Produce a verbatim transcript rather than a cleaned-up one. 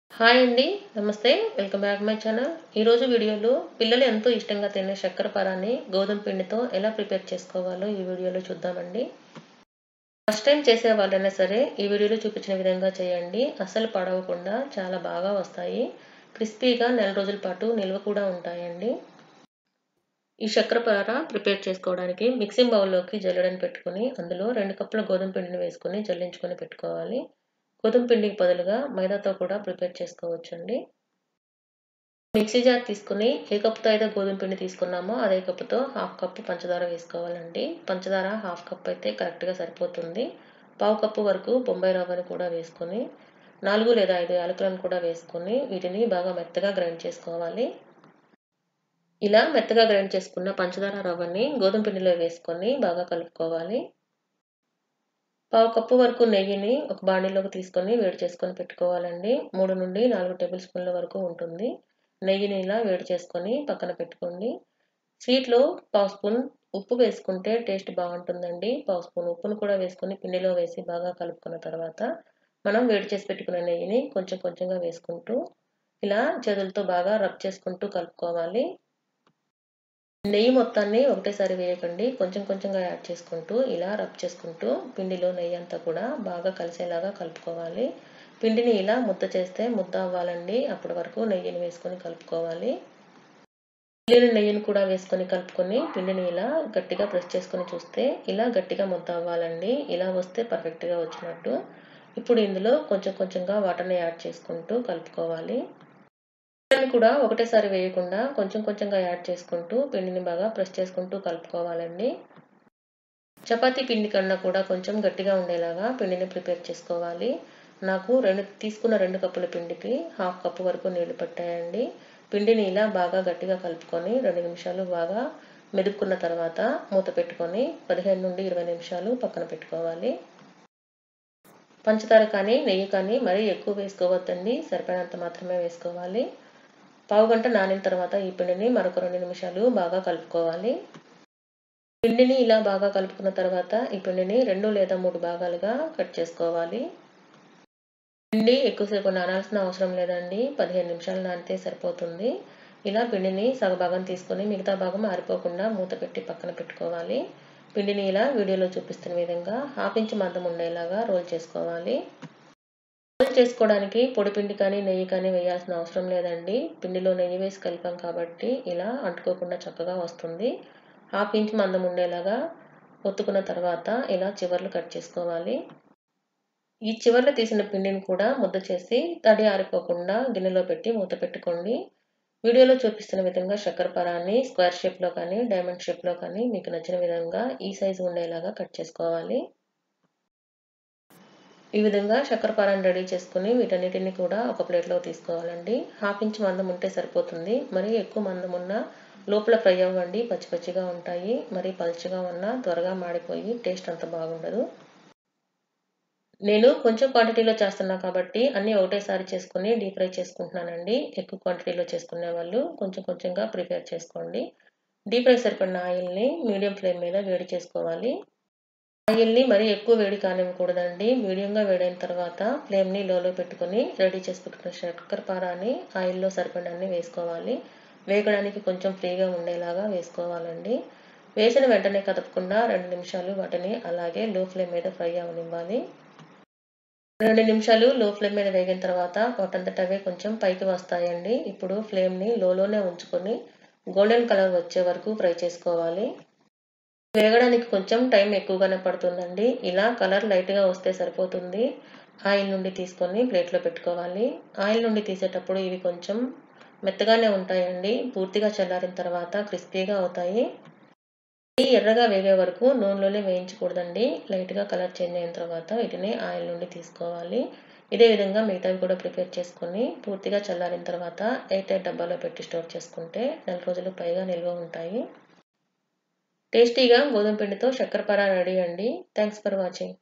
Hi అండి. నమస్తే. Welcome back my channel. ఈరోజు వీడియోలో పిల్లలు ఎంతో ఇష్టంగా తినే చక్కెర పారాని గోధుమ పిండితో ఎలా ప్రిపేర్ చేసుకోవాలో ఈ వీడియోలో చూద్దామండి. ఫస్ట్ టైం చేసే వాళ్ళైనా సరే ఈ వీడియోలో చూపించిన విధంగా చేయండి. అస్సలు పాడవకుండా చాలా బాగా వస్తాయి. క్రిస్పీగా నెల రోజుల పాటు నిల్వ కూడా ఉంటాయండి. ఈ చక్కెర పార ప్రిపేర్ చేసుకోవడానికి మిక్సింగ్ బౌల్లోకి జల్లెడని పెట్టుకొని అందులో రెండు కప్పుల గోధుమ పిండిని వేసుకొని జల్లించుకొని పెట్టుకోవాలి. గోధుమ పిండికి బదులుగా మైదాతో కూడా ప్రిపేర్ చేసుకోవచ్చండి. మిక్సీ జార్ తీసుకుని ఏ కప్పుతో అయితే గోధుమ పిండి తీసుకున్నామో అదే కప్పుతో హాఫ్ కప్పు పంచదార వేసుకోవాలండి. పంచదార హాఫ్ కప్ అయితే కరెక్ట్గా సరిపోతుంది. పావు కప్పు వరకు బొంబాయి రవ్వని కూడా వేసుకొని నాలుగు లేదా ఐదు యాలకులను కూడా వేసుకొని వీటిని బాగా మెత్తగా గ్రైండ్ చేసుకోవాలి. ఇలా మెత్తగా గ్రైండ్ చేసుకున్న పంచదార రవ్వని గోధుమ పిండిలో వేసుకొని బాగా కలుపుకోవాలి. పావు కప్పు వరకు నెయ్యిని ఒక బాండీలోకి తీసుకొని వేడి చేసుకొని పెట్టుకోవాలండి. మూడు నుండి నాలుగు టేబుల్ స్పూన్ల వరకు ఉంటుంది. నెయ్యిని ఇలా వేడి చేసుకొని పక్కన పెట్టుకోండి. స్వీట్లో పావు స్పూన్ ఉప్పు వేసుకుంటే టేస్ట్ బాగుంటుందండి. పావు స్పూన్ ఉప్పును కూడా వేసుకొని పిండిలో వేసి బాగా కలుపుకున్న తర్వాత మనం వేడి చేసి పెట్టుకున్న నెయ్యిని కొంచెం కొంచెంగా వేసుకుంటూ ఇలా చేతులతో బాగా రబ్ చేసుకుంటూ కలుపుకోవాలి. నెయ్యి మొత్తాన్ని ఒకటేసారి వేయకండి. కొంచెం కొంచెంగా యాడ్ చేసుకుంటూ ఇలా రబ్ చేసుకుంటూ పిండిలో నెయ్యి అంతా కూడా బాగా కలిసేలాగా కలుపుకోవాలి. పిండిని ఇలా ముద్ద చేస్తే ముద్ద అవ్వాలండి. అప్పటి వరకు నెయ్యిని వేసుకొని కలుపుకోవాలి. మిగిలిన నెయ్యిని కూడా వేసుకొని కలుపుకొని పిండిని ఇలా గట్టిగా ప్రెస్ చేసుకొని చూస్తే ఇలా గట్టిగా ముద్ద అవ్వాలండి. ఇలా వస్తే పర్ఫెక్ట్గా వచ్చినట్టు. ఇప్పుడు ఇందులో కొంచెం కొంచెంగా వాటర్ని యాడ్ చేసుకుంటూ కలుపుకోవాలి. పిండిని కూడా ఒకటేసారి వేయకుండా కొంచెం కొంచెంగా యాడ్ చేసుకుంటూ పిండిని బాగా ప్రెస్ చేసుకుంటూ కలుపుకోవాలండి. చపాతీ పిండి కన్నా కూడా కొంచెం గట్టిగా ఉండేలాగా పిండిని ప్రిపేర్ చేసుకోవాలి. నాకు రెండు తీసుకున్న రెండు కప్పుల పిండికి హాఫ్ కప్పు వరకు నీళ్లు పట్టాయండి. పిండిని ఇలా బాగా గట్టిగా కలుపుకొని రెండు నిమిషాలు బాగా మెదుపుకున్న తర్వాత మూత పెట్టుకొని పదిహేను నుండి ఇరవై నిమిషాలు పక్కన పెట్టుకోవాలి. పంచదార కానీ నెయ్యి కానీ మరీ ఎక్కువ వేసుకోవద్దండి. సరిపడినంత మాత్రమే వేసుకోవాలి. పావు గంట నానిన తర్వాత ఈ పిండిని మరొక రెండు నిమిషాలు బాగా కలుపుకోవాలి. పిండిని ఇలా బాగా కలుపుకున్న తర్వాత ఈ పిండిని రెండు లేదా మూడు భాగాలుగా కట్ చేసుకోవాలి. పిండి ఎక్కువసేపు నానాల్సిన అవసరం లేదండి. పదిహేను నిమిషాలు నానితే సరిపోతుంది. ఇలా పిండిని సగభాగం తీసుకొని మిగతా భాగం ఆరిపోకుండా మూత పెట్టి పక్కన పెట్టుకోవాలి. పిండిని ఇలా వీడియోలో చూపిస్తున్న విధంగా హాఫ్ ఇంచ్ మందం ఉండేలాగా రోల్ చేసుకోవాలి. రోల్ చేసుకోవడానికి పొడి పిండి కానీ నెయ్యి కానీ వేయాల్సిన అవసరం లేదండి. పిండిలో నెయ్యి వేసి కలిపాం కాబట్టి ఇలా అంటుకోకుండా చక్కగా వస్తుంది. హాఫ్ ఇంచ్ మందం ఉండేలాగా ఒత్తుకున్న తర్వాత ఇలా చివర్లు కట్ చేసుకోవాలి. ఈ చివర్లు తీసిన పిండిని కూడా ముద్ద చేసి తడి ఆరిపోకుండా గిన్నెలో పెట్టి మూత పెట్టుకోండి. వీడియోలో చూపిస్తున్న విధంగా చక్కెర పారాన్ని స్క్వేర్ షేప్లో కానీ డైమండ్ షేప్లో కానీ మీకు నచ్చిన విధంగా ఈ సైజు ఉండేలాగా కట్ చేసుకోవాలి. ఈ విధంగా చక్కెర పారాన్ని రెడీ చేసుకుని వీటన్నిటిని కూడా ఒక ప్లేట్లో తీసుకోవాలండి. హాఫ్ ఇంచ్ మందం ఉంటే సరిపోతుంది. మరీ ఎక్కువ మందం ఉన్నా లోపల ఫ్రై అవ్వండి, పచ్చి పచ్చిగా ఉంటాయి. మరీ పలుచగా ఉన్నా త్వరగా మాడిపోయి టేస్ట్ అంత బాగుండదు. నేను కొంచెం క్వాంటిటీలో చేస్తున్నా కాబట్టి అన్నీ ఒకటేసారి చేసుకుని డీప్ ఫ్రై చేసుకుంటున్నానండి. ఎక్కువ క్వాంటిటీలో చేసుకునే వాళ్ళు కొంచెం కొంచెంగా ప్రిపేర్ చేసుకోండి. డీప్ ఫ్రై సరిపడిన ఆయిల్ని మీడియం ఫ్లేమ్ మీద వేడి చేసుకోవాలి. ఆయిల్ని మరీ ఎక్కువ వేడి కానివ్వకూడదండి. మీడియంగా వేడైన తర్వాత ఫ్లేమ్ని లోలో పెట్టుకొని రెడీ చేసి పెట్టుకున్న చక్కెర పారాని ఆయిల్లో సరిపడన్ని వేసుకోవాలి. వేగడానికి కొంచెం ఫ్రీగా ఉండేలాగా వేసుకోవాలండి. వేసిన వెంటనే కదపకుండా రెండు నిమిషాలు వాటిని అలాగే లో ఫ్లేమ్ మీద ఫ్రై అవనివ్వాలి. రెండు నిమిషాలు లో ఫ్లేమ్ మీద వేగిన తర్వాత వాటంతట అవే కొంచెం పైకి వస్తాయండి. ఇప్పుడు ఫ్లేమ్ని లోలోనే ఉంచుకొని గోల్డెన్ కలర్ వచ్చే వరకు ఫ్రై చేసుకోవాలి. వేగడానికి కొంచెం టైం ఎక్కువగానే పడుతుందండి. ఇలా కలర్ లైట్గా వస్తే సరిపోతుంది. ఆయిల్ నుండి తీసుకొని ప్లేట్లో పెట్టుకోవాలి. ఆయిల్ నుండి తీసేటప్పుడు ఇవి కొంచెం మెత్తగానే ఉంటాయండి. పూర్తిగా చల్లారిన తర్వాత క్రిస్పీగా అవుతాయి. ఎర్రగా వేగే వరకు నూనెలోనే వేయించకూడదండి. లైట్గా కలర్ చేంజ్ అయిన తర్వాత వీటిని ఆయిల్ నుండి తీసుకోవాలి. ఇదే విధంగా మిగతావి కూడా ప్రిపేర్ చేసుకొని పూర్తిగా చల్లారిన తర్వాత ఎయిర్ టైట్ డబ్బాలో పెట్టి స్టోర్ చేసుకుంటే నెల రోజులు పైగా నిల్వ ఉంటాయి. టేస్టీగా గోధుమ పిండితో చక్కెర పారా రెడీ అండి. Thanks for watching.